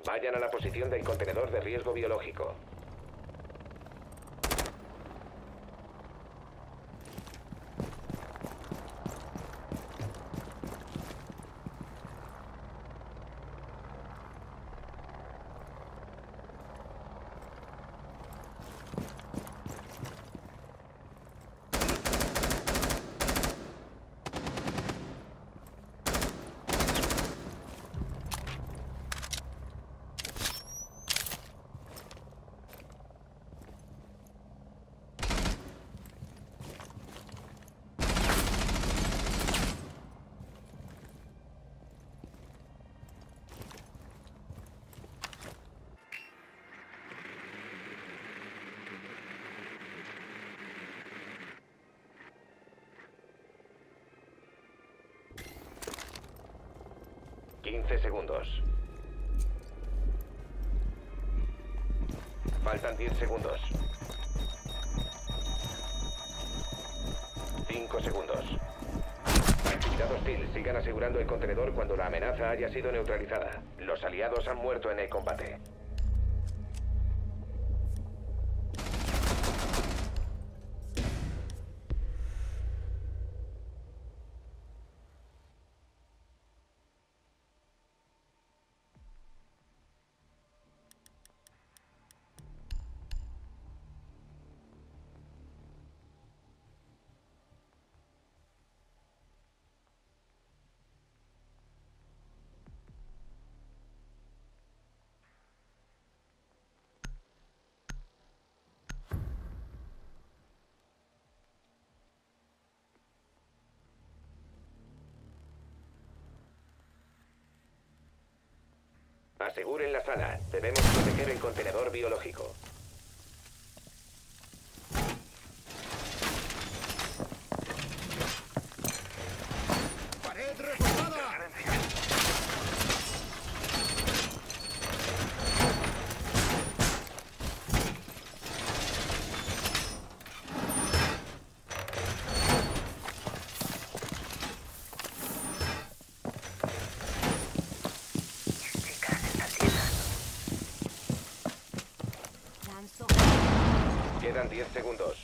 Vayan a la posición del contenedor de riesgo biológico. Segundos. Faltan 10 segundos. 5 segundos. Actividad hostil. Sigan asegurando el contenedor cuando la amenaza haya sido neutralizada. Los aliados han muerto en el combate. Aseguren la sala. Debemos proteger el contenedor biológico. ¡Pared reforzada! Quedan 10 segundos.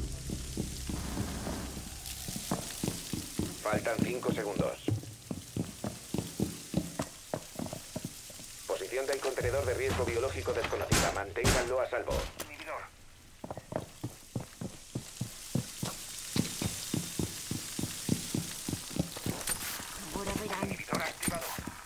Faltan 5 segundos. Posición del contenedor de riesgo biológico desconocida. Manténganlo a salvo. Inhibidor. Ahora verán. Inhibidor activado.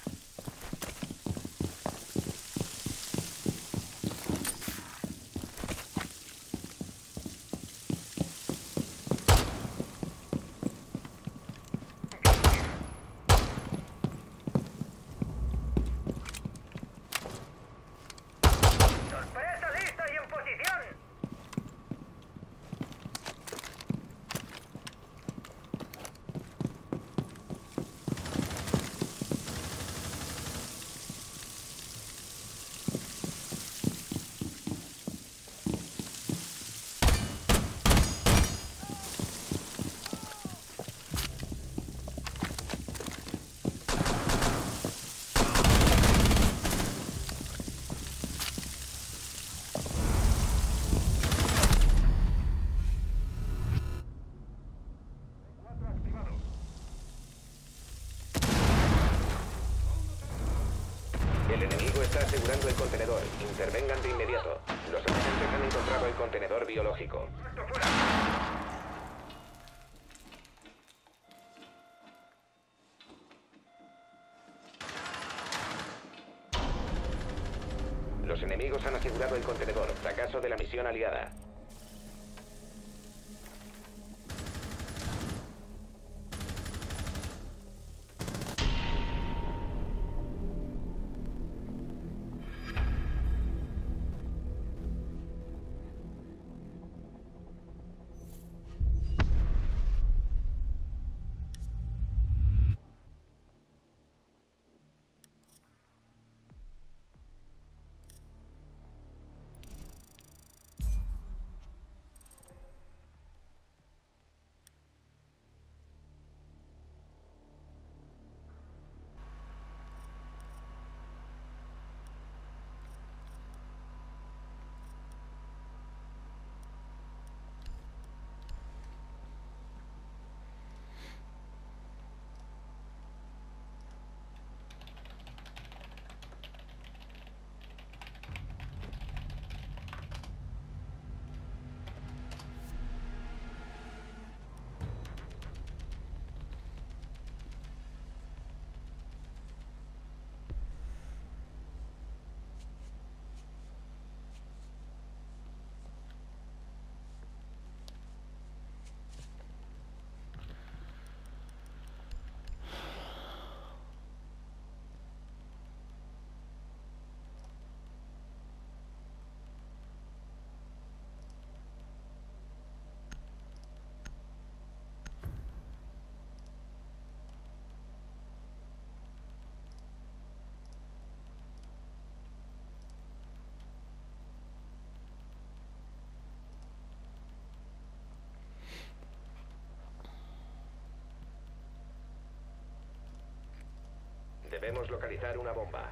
¡Sorpresa lista y en posición! El enemigo está asegurando el contenedor. Intervengan de inmediato. Los agentes han encontrado el contenedor biológico. Los enemigos han asegurado el contenedor. Fracaso de la misión aliada. Debemos localizar una bomba.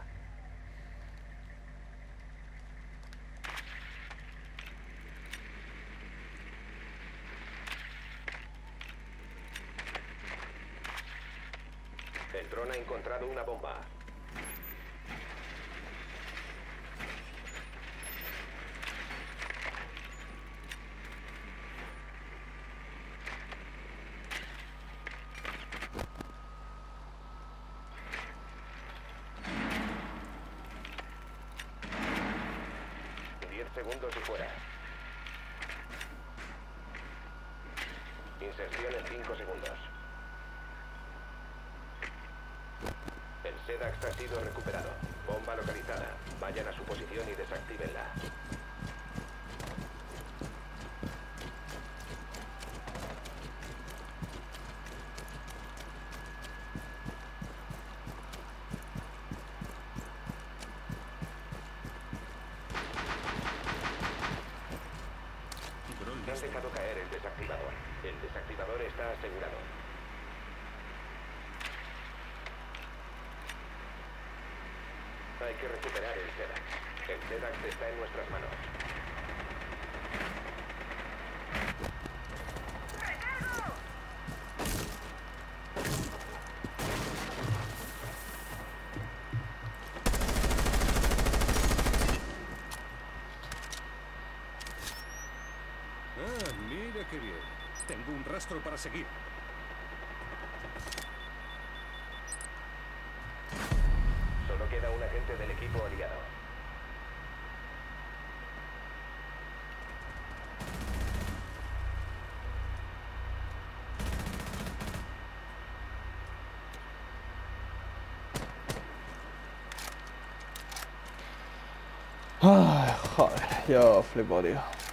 El dron ha encontrado una bomba. Segundos y fuera. Inserción en 5 segundos. El SEDAX ha sido recuperado. Bomba localizada. Vayan a su posición y desactívenla. Han dejado caer el desactivador. El desactivador está asegurado. Hay que recuperar el SEDAX. El SEDAX está en nuestras manos. Ah, mira qué bien. Tengo un rastro para seguir. Solo queda un agente del equipo aliado. Ay, joder, yo flipo, tío.